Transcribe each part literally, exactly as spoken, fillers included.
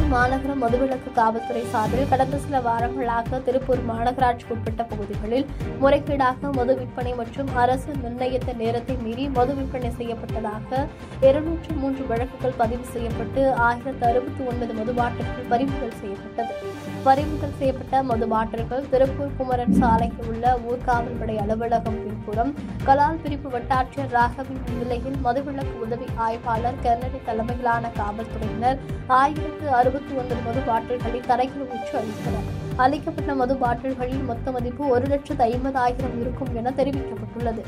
மாநகர மதுவிலக்கு காவல்துறை சார்பில் கடந்த சில வாரங்களாக திருப்பூர் மாநகராட்சிக்குட்பட்ட பகுதிகளில் முறைகேடாக மது விற்பனை மற்றும் அரசு நிர்ணயித்த நேரத்தை மீறி மது விற்பனை செய்யப்பட்டதாக இருநூற்று மூன்று வழக்குகள் பதிவு செய்யப்பட்டு ஆயிரத்து அறுபத்தி ஒன்பது மது பாட்டில்கள் பறிமுதல் செய்யப்பட்டது. பறிமுதல் செய்யப்பட்ட மது பாட்டில்கள் திருப்பூர் குமரன் சாலையில் உள்ள ஊர்காவல்படை அலுவலகம் பின்புறம் கலால் பிரிவு வட்டாட்சியர் ராகவின் முன்னிலையில் மதுவிலக்கு உதவி ஆய்வாளர் கர்னடி தலைமையிலான காவல்துறையினர் ஆயிரத்து அறுபத்தி ஒன்பது மது பாட்டில்களை தரையில் ஊற்றி அளித்தனர். அளிக்கப்பட்ட மது பாட்டில்களின் மொத்த மதிப்பு ஒரு லட்சத்து ஐம்பதாயிரம் இருக்கும் என தெரிவிக்கப்பட்டுள்ளது.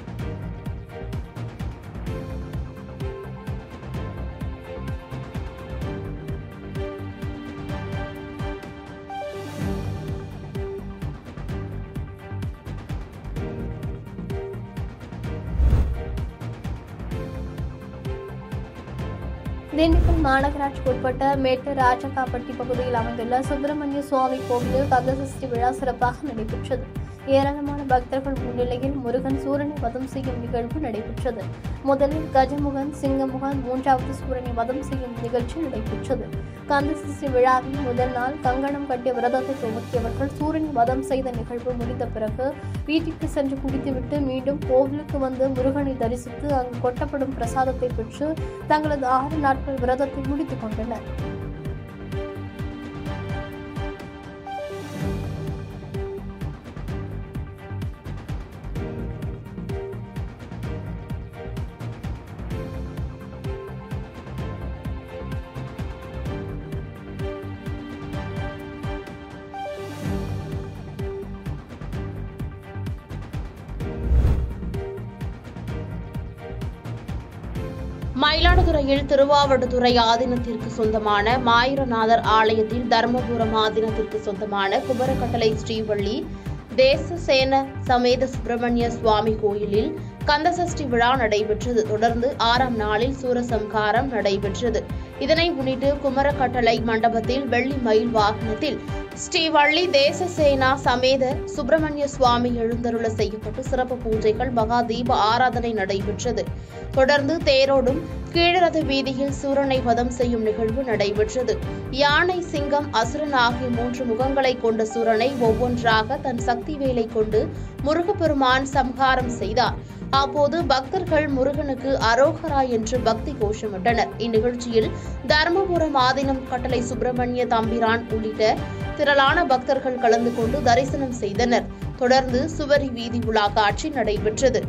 திண்டுக்கல் மாநகராட்சிக்கு உட்பட்ட மேட்டு ராஜகாப்பட்டி பகுதியில் அமைந்துள்ள சுப்பிரமணிய சுவாமி கோவிலில் கந்தசஷ்டி விழா சிறப்பாக நடைபெற்றது. ஏராளமான பக்தர்கள் முன்னிலையில் முருகன் சூரனை வதம் செய்யும் நிகழ்வு நடைபெற்றது. முதலில் கஜமுகன், சிங்கமுகன், மூன்றாவது சூரனை வதம் செய்யும் நிகழ்ச்சி நடைபெற்றது. கந்தசஷ்டி விழாவின் முதல் நாள் கங்கணம் கட்டிய விரதத்தை துவக்கியவர்கள் சூரனை வதம் செய்த நிகழ்வு முடிந்த பிறகு வீட்டிற்கு சென்று குடித்துவிட்டு மீண்டும் கோவிலுக்கு வந்து முருகனை தரிசித்து அங்கு கொட்டப்படும் பிரசாதத்தை பெற்று தங்களது ஆறு நாட்கள் விரதத்தை முடித்துக் கொண்டனர். மயிலாடுதுறையில் திருவாவடுதுறை ஆதீனத்திற்கு சொந்தமான மாயூரநாதர் ஆலயத்தில் தர்மபுரம் ஆதீனத்திற்கு சொந்தமான குமரக்கட்டளை ஸ்ரீவள்ளி தேசசேன சமேத சுப்பிரமணிய சுவாமி கோயிலில் கந்தசஷ்டி விழா நடைபெற்றது. தொடர்ந்து ஆறாம் நாளில் சூரசம்ஹாரம் நடைபெற்றது. இதனை முன்னிட்டு குமரக்கட்டளை மண்டபத்தில் வெள்ளி மயில் வாகனத்தில் ஸ்ரீவள்ளி தேசசேனா சமேத சுப்பிரமணிய சுவாமி எழுந்தருள செய்யப்பட்டு சிறப்பு பூஜைகள் மகா தீப ஆராதனை நடைபெற்றது. தொடர்ந்து தேரோடும் கீழரத வீதியில் சூரனை வதம் செய்யும் நிகழ்வு நடைபெற்றது. யானை, சிங்கம், அசுரன் ஆகிய மூன்று முகங்களை கொண்ட சூரனை ஒவ்வொன்றாக தன் சக்தி வேலை கொண்டு முருகப்பெருமான் சம்ஹாரம் செய்தார். அப்போது பக்தர்கள் முருகனுக்கு அரோகரா என்று பக்தி கோஷமிட்டனர். இந்நிகழ்ச்சியில் தர்மபுரம் ஆதீனம் கட்டளை சுப்பிரமணிய தம்பிரான் உள்ளிட்ட திரளான பக்தர்கள் கலந்து கொண்டு தரிசனம் செய்தனர். தொடர்ந்து சுவரி வீதி உலா காட்சி நடைபெற்றது.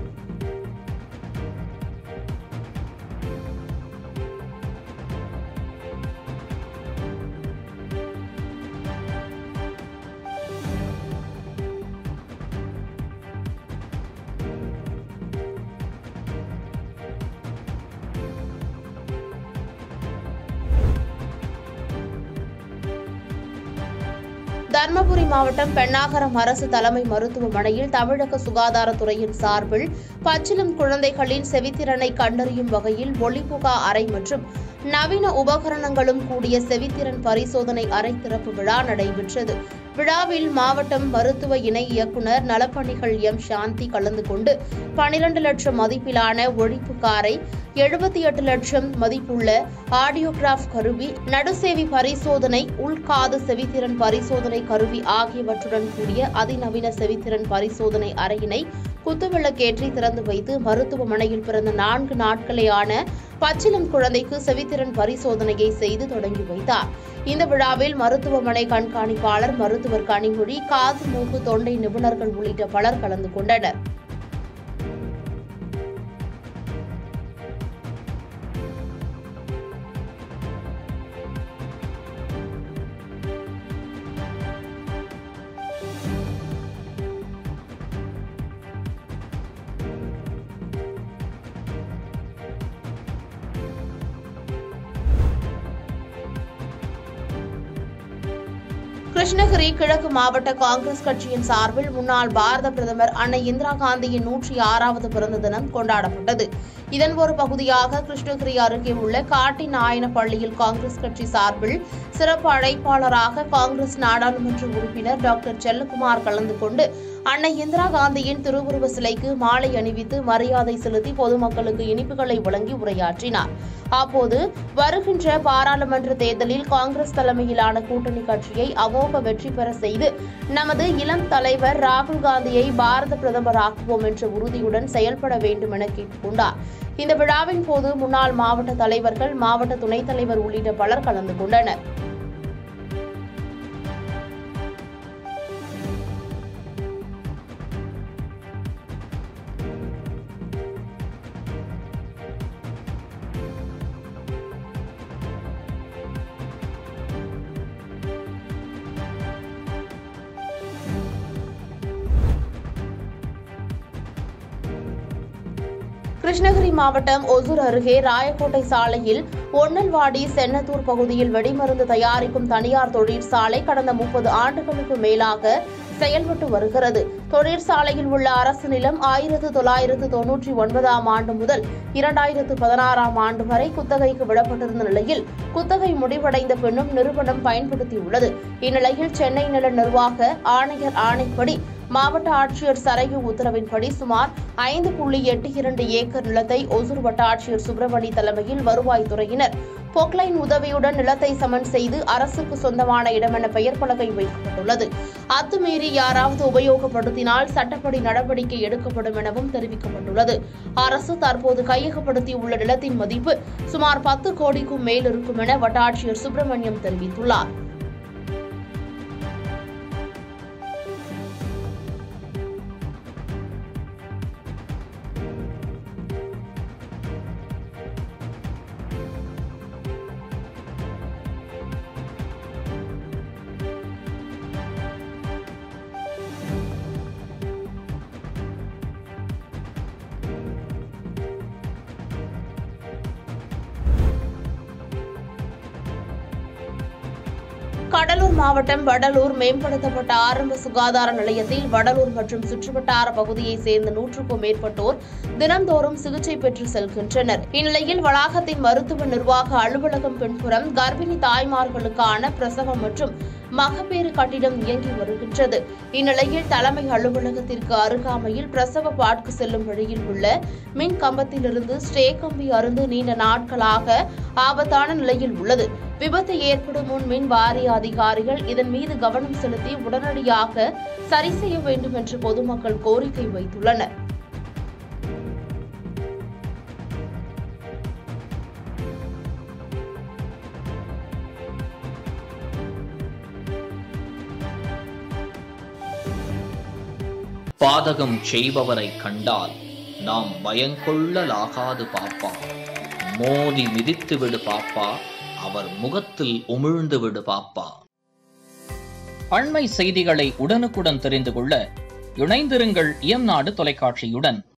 தர்மபுரி மாவட்டம் பெண்ணாகரம் அரசு தலைமை மருத்துவமனையில் தமிழக சுகாதாரத்துறையின் சார்பில் பச்சிளம் குழந்தைகளின் செவித்திறனை கண்டறியும் வகையில் ஒளிபுகா அறை மற்றும் நவீன உபகரணங்களும் கூடிய செவித்திறன் பரிசோதனை அறை திறப்பு விழா நடைபெற்றது. விழாவில் மாவட்டம் மருத்துவ இணை இயக்குநர் நலப்பணிகள் எம் சாந்தி கலந்து கொண்டு பனிரண்டு லட்சம் மதிப்பிலான ஒளிபுகாரை, எழுபத்தி எட்டு லட்சம் மதிப்புள்ள ஆடியோகிராஃப் கருவி, நடுசேவி பரிசோதனை, உள்காது செவித்திறன் பரிசோதனை கருவி ஆகியவற்றுடன் கூடிய அதிநவீன செவித்திறன் பரிசோதனை அறையினை குத்துவிளக்கேற்றி திறந்து வைத்து மருத்துவமனையில் பிறந்த நான்கு நாட்களேயான பச்சிளம் குழந்தைக்கு செவித்திறன் பரிசோதனையை செய்து தொடங்கி வைத்தார். இந்த விழாவில் மருத்துவமனை கண்காணிப்பாளர் மருத்துவர் கனிமொழி, காது, மூக்கு, தொண்டை நிபுணர்கள் உள்ளிட்ட பலர் கலந்து கொண்டனர். கிருஷ்ணகிரி கிழக்கு மாவட்ட காங்கிரஸ் கட்சியின் சார்பில் முன்னாள் பாரத பிரதமர் அன்னை இந்திரா காந்தியின் நூற்றி ஆறாவது பிறந்த தினம் கொண்டாடப்பட்டது. இதன் ஒரு பகுதியாக கிருஷ்ணகிரி அருகே உள்ள காட்டி நாயன பள்ளியில் காங்கிரஸ் கட்சி சார்பில் சிறப்பு அழைப்பாளராக காங்கிரஸ் நாடாளுமன்ற உறுப்பினர் டாக்டர் செல்லகுமார் கலந்து கொண்டு அன்னை இந்திரா காந்தியின் திருவுருவ சிலைக்கு மாலை அணிவித்து மரியாதை செலுத்தி பொதுமக்களுக்கு இனிப்புகளை வழங்கி உரையாற்றினார். அப்போது வருகின்ற பாராளுமன்ற தேர்தலில் காங்கிரஸ் தலைமையிலான கூட்டணி கட்சியை அமோக வெற்றி பெற செய்து நமது இளம் தலைவர் ராகுல் காந்தியை பாரத பிரதமராக்குவோம் என்ற உறுதியுடன் செயல்பட வேண்டும் என கேட்டுக் கொண்டார். இந்த விழாவின் போது முன்னாள் மாவட்ட தலைவர்கள், மாவட்ட துணைத் தலைவர் உள்ளிட்ட பலர் கலந்து கொண்டனர். கிருஷ்ணகிரி மாவட்டம் ஒசூர் அருகே ராயக்கோட்டை சாலையில் ஒன்னல்வாடி சென்னத்தூர் பகுதியில் வெடிமருந்து தயாரிக்கும் தனியார் தொழிற்சாலை கடந்த முப்பது ஆண்டுகளுக்கு மேலாக செயல்பட்டு வருகிறது. தொழிற்சாலையில் உள்ள அரசு நிலம் ஆயிரத்து தொள்ளாயிரத்து தொன்னூற்றி ஒன்பதாம் ஆண்டு முதல் இரண்டாயிரத்து பதினாறாம் ஆண்டு வரை குத்தகைக்கு விடப்பட்டிருந்த நிலையில் குத்தகை முடிவடைந்த பின்னும் நிறுவனம் பயன்படுத்தியுள்ளது. இந்நிலையில் சென்னை நில நிர்வாக ஆணையர் ஆணைப்படி மாவட்ட ஆட்சியர் சரையு உத்தரவின்படி சுமார் ஐந்து புள்ளி எட்டு இரண்டு ஏக்கர் நிலத்தை ஒசூர் வட்டாட்சியர் சுப்பிரமணி தலைமையில் வருவாய்த்துறையினர் பொக்லைன் உதவியுடன் நிலத்தை சமன் செய்து அரசுக்கு சொந்தமான இடமென பெயர் பலகை வைக்கப்பட்டுள்ளது. அத்துமீறி யாராவது உபயோகப்படுத்தினால் சட்டப்படி நடவடிக்கை எடுக்கப்படும் எனவும் தெரிவிக்கப்பட்டுள்ளது. அரசு தற்போது கையகப்படுத்தியுள்ள நிலத்தின் மதிப்பு சுமார் பத்து கோடிக்கும் மேல் இருக்கும் என வட்டாட்சியர் சுப்பிரமணியம் தெரிவித்துள்ளார். கடலூர் மாவட்டம் வடலூர் மேம்படுத்தப்பட்ட ஆரம்ப சுகாதார நிலையத்தில் வடலூர் மற்றும் சுற்றுவட்டார பகுதியைச் சேர்ந்த நூற்றுக்கும் மேற்பட்டோர் தினந்தோறும் சிகிச்சை பெற்று செல்கின்றனர். இந்நிலையில் வளாகத்தின் மருத்துவ நிர்வாக அலுவலகம் பின்புறம் கர்ப்பிணி தாய்மார்களுக்கான பிரசவம் மற்றும் மகப்பேறு கட்டிடம் இயங்கி வருகின்றது. இந்நிலையில் தலைமை அலுவலகத்திற்கு அருகாமையில் பிரசவ பாட்கு செல்லும் வழியில் உள்ள மின் கம்பத்திலிருந்து ஸ்டே கம்பி அருந்து நீண்ட நாட்களாக ஆபத்தான நிலையில் உள்ளது. விபத்து ஏற்படும் முன் மின் வாரிய அதிகாரிகள் இதன் மீது கவனம் செலுத்தி உடனடியாக சரி செய்ய வேண்டும் என்று பொதுமக்கள் கோரிக்கை வைத்துள்ளனர். பாதகம் செய்பவரை கண்டால் நாம் பயங்கொள்ளலாகாது பாப்பா. மோதி மிதித்து விடு பாப்பா, அவர் முகத்தில் உமிழ்ந்து விடு பாப்பா. அண்மை செய்திகளை உடனுக்குடன் தெரிந்து கொள்ள இணைந்திருங்கள் இயம்நாடு தொலைக்காட்சியுடன்.